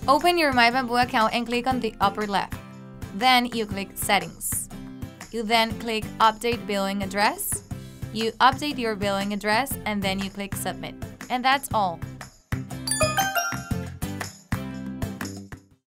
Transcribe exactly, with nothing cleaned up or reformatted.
Open your MyBambu account and click on the upper left. Then you click Settings. You then click Update Billing Address. You update your billing address and then you click Submit. And that's all.